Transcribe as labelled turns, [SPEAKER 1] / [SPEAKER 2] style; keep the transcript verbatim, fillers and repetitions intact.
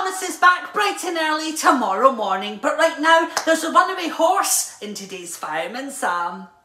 [SPEAKER 1] Alice is back bright and early tomorrow morning, but right now there's a runaway horse in today's Fireman Sam.